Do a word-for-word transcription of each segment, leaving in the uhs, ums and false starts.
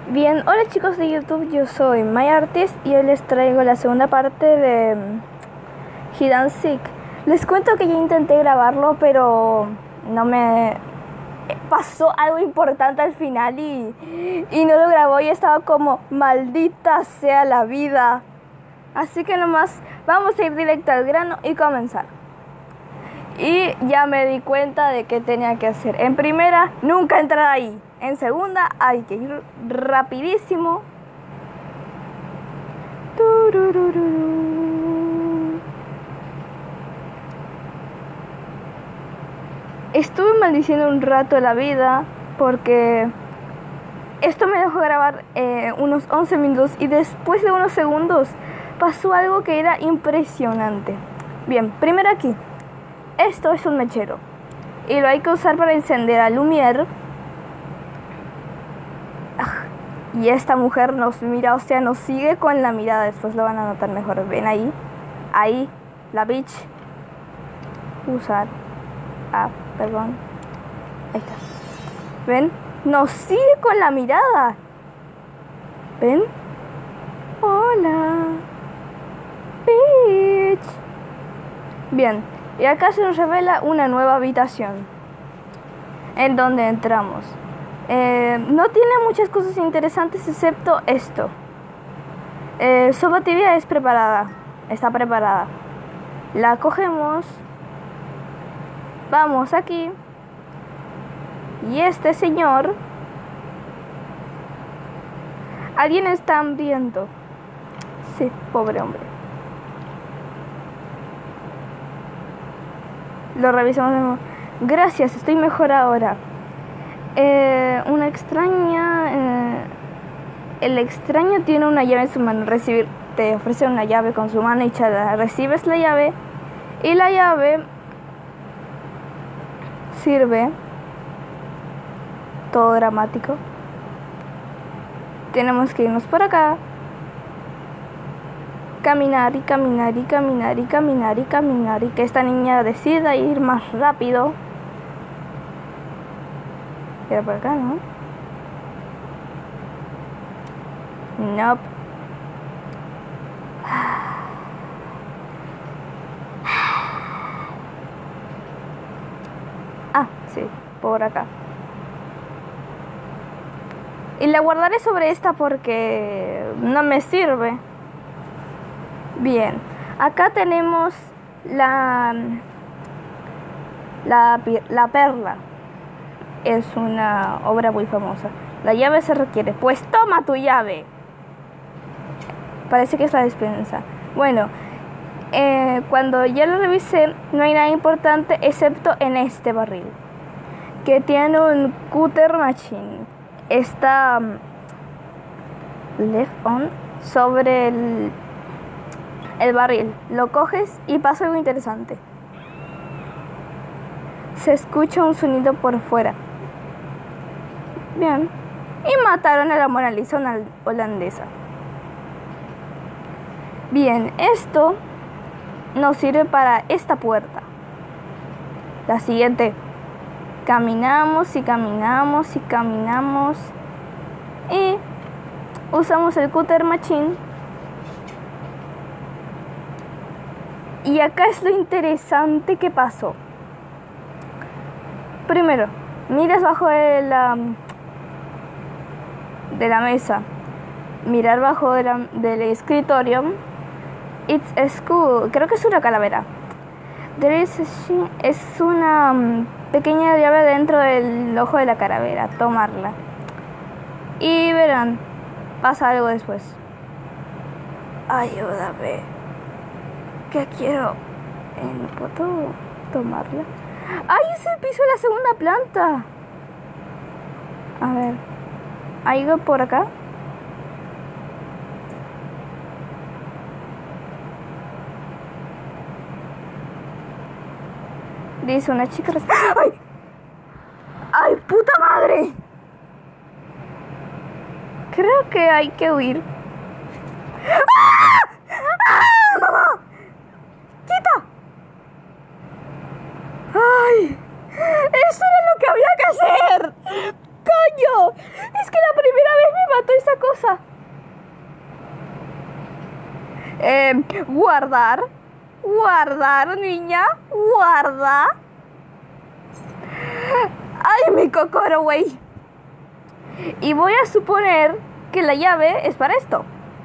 Bien, hola chicos de YouTube, yo soy MyArtist y hoy les traigo la segunda parte de Hide and Seek. Les cuento que ya intenté grabarlo, pero no me pasó algo importante al final y, y no lo grabó y estaba como maldita sea la vida. Así que nomás vamos a ir directo al grano y comenzar. Y ya me di cuenta de qué tenía que hacer. En primera, nunca entrar ahí. En segunda, hay que ir rapidísimo. Estuve maldiciendo un rato la vida porque esto me dejó grabar eh, unos once minutos y después de unos segundos pasó algo que era impresionante. Bien, primero aquí. Esto es un mechero y lo hay que usar para encender a Lumière. Y esta mujer nos mira, o sea, nos sigue con la mirada. Después lo van a notar mejor. Ven ahí, ahí, la bitch. Usar. Ah, perdón. Ahí está. ¿Ven? Nos sigue con la mirada. ¿Ven? Hola. Bitch. Bien. Y acá se nos revela una nueva habitación en donde entramos. Eh, no tiene muchas cosas interesantes excepto esto. Eh, su batería es preparada. Está preparada. La cogemos. Vamos aquí. Y este señor... Alguien está hambriento. Sí, pobre hombre. Lo revisamos de nuevo. Gracias, estoy mejor ahora. Eh, una extraña... Eh, el extraño tiene una llave en su mano. Recibir, te ofrece una llave con su mano hinchada. Recibes la llave y la llave sirve. Todo dramático. Tenemos que irnos por acá. Caminar y caminar y caminar y caminar y caminar y que esta niña decida ir más rápido. Era por acá, ¿no? Nope. Ah, sí, por acá. Y la guardaré sobre esta porque no me sirve. Bien, acá tenemos la, la, la perla. Es una obra muy famosa. La llave se requiere. Pues toma tu llave. Parece que es la despensa. Bueno, eh, cuando ya lo revisé, no hay nada importante excepto en este barril, que tiene un cutter machine. Está um, left on sobre el... el barril. Lo coges y pasa algo interesante. Se escucha un sonido por fuera. Bien. Y mataron a la Mona Lisa holandesa. Bien, esto nos sirve para esta puerta. La siguiente. Caminamos y caminamos y caminamos. Y usamos el cutter machine. Y acá es lo interesante que pasó. Primero, miras bajo de la, de la mesa. Mirar bajo de la, del escritorio. It's a school. Creo que es una calavera. There is a, es una um, pequeña llave dentro del ojo de la calavera. Tomarla. Y verán, pasa algo después. Ayúdame. ¿Qué quiero? Eh, ¿No puedo tomarla? ¡Ay, es el piso de la segunda planta! A ver. ¿Hay algo por acá? Dice una chica... ¡Ay! ¡Ay, puta madre! Creo que hay que huir. ¡Ah! ¡Ah, mamá! ¡Quita! ¡Ay! ¡Eso era lo que había que hacer! ¡Coño! ¡Es Es que la primera vez me mató esa cosa. Eh, guardar. Guardar, niña. Guarda. Ay, mi cocoro, güey. Y voy a suponer que la llave es para esto.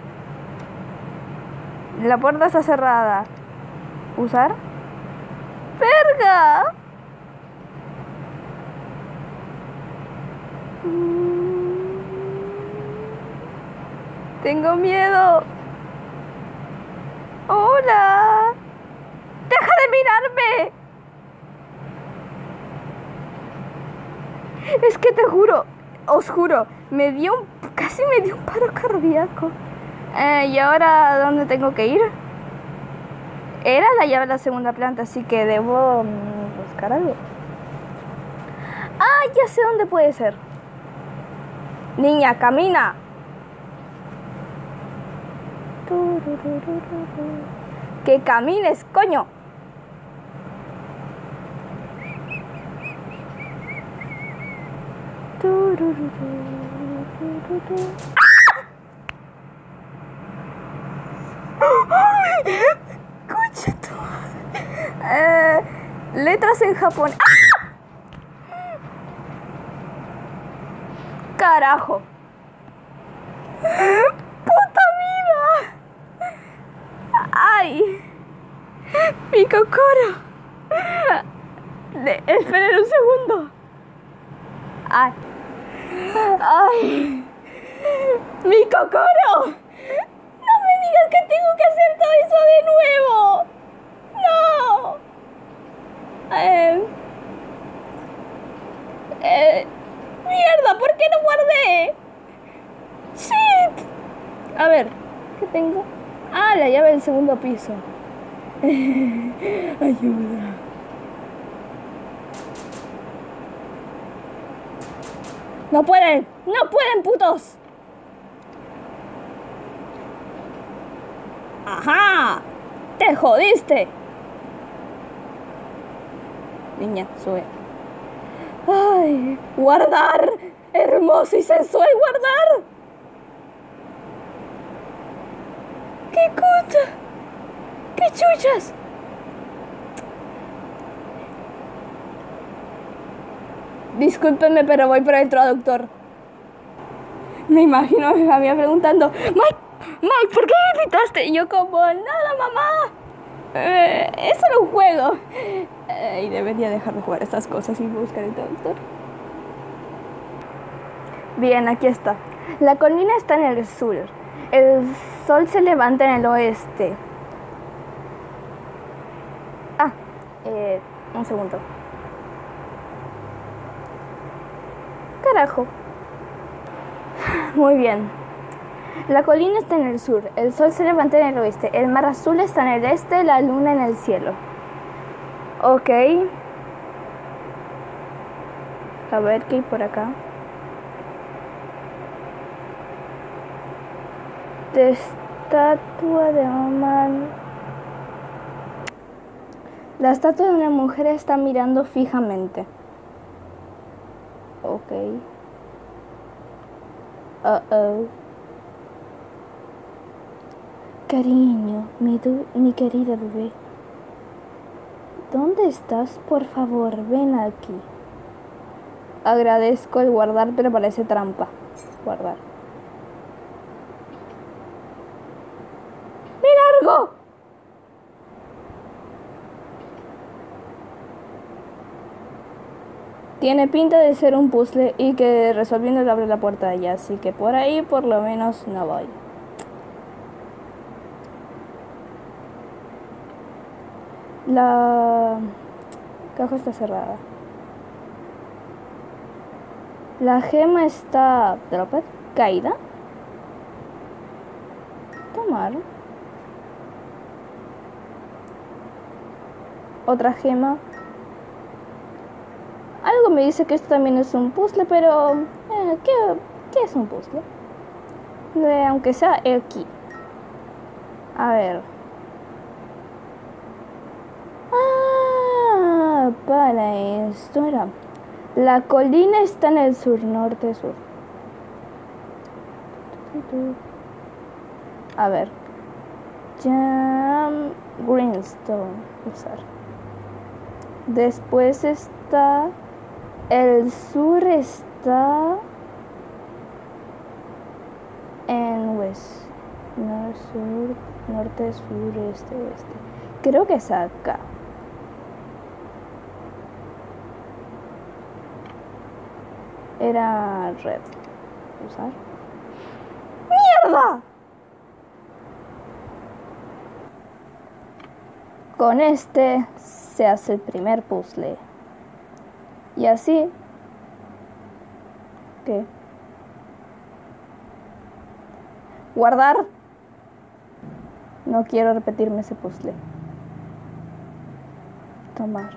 La puerta está cerrada. ¿Usar? ¡Verga! Tengo miedo. Hola. Deja de mirarme. Es que te juro, os juro, me dio un, casi me dio un paro cardíaco. Eh, ¿Y ahora dónde tengo que ir? Era la llave de la segunda planta, así que debo mm, buscar algo. Ah, ya sé dónde puede ser. Niña, camina. Que camines, coño. ¡Ah! Concha tu madre. Eh, letras en Japón. ¡Ah! Carajo. Puta vida. Ay. Mi cocoro. De, esperen un segundo. Ay. Ay. Mi cocoro. No me digas que tengo que hacer todo eso de nuevo. No. Eh, eh, mierda, ¿por qué no guardé? Shit. A ver, ¿qué tengo? Ah, la llave del segundo piso. Ayuda. No pueden, no pueden, putos. Ajá, te jodiste. Niña, sube. Ay, guardar. Hermoso y sensual guardar. ¡Qué puta! ¡Qué chuchas! Discúlpenme, pero voy por el traductor. Me imagino a mi familia preguntando: Mike, Mike, ¿por qué me gritaste? Y yo como, nada, mamá. Eh, es solo un juego. Eh, y debería dejar de jugar estas cosas y buscar el traductor. Bien, aquí está. La colina está en el sur. El sol se levanta en el oeste. Ah, eh, un segundo. Carajo. Muy bien. La colina está en el sur, el sol se levanta en el oeste, el mar azul está en el este, la luna en el cielo. Ok. A ver qué hay por acá. De estatua de humano. La estatua de una mujer está mirando fijamente. Ok. Uh oh. Cariño, mi, mi querida bebé. ¿Dónde estás? Por favor, ven aquí. Agradezco el guardar, pero parece trampa. Guardar. ¡Me largo! Tiene pinta de ser un puzzle y que resolviendo abre la puerta de allá, así que por ahí por lo menos no voy. La caja está cerrada. La gema está dropped, caída. Tomar. Otra gema. Algo me dice que esto también es un puzzle, pero eh, ¿qué, ¿qué es un puzzle? Eh, aunque sea aquí. A ver. Ah, para esto era. La colina está en el sur, norte, sur. A ver. Jam Greenstone. Usar. Después está... El sur está... En west. Norte, sur, norte, sur, este, oeste. Creo que es acá. Era red. Usar. ¡Mierda! Con este se hace el primer puzzle. Y así... ¿Qué? Guardar. No quiero repetirme ese puzzle. Tomar.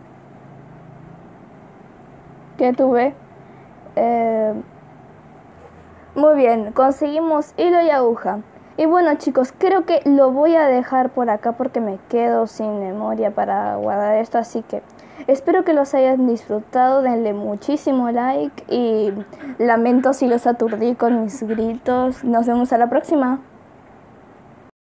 ¿Qué tuve? Eh, muy bien, conseguimos hilo y aguja. Y bueno chicos, creo que lo voy a dejar por acá porque me quedo sin memoria para guardar esto. Así que espero que los hayan disfrutado, denle muchísimo like y lamento si los aturdí con mis gritos. Nos vemos a la próxima.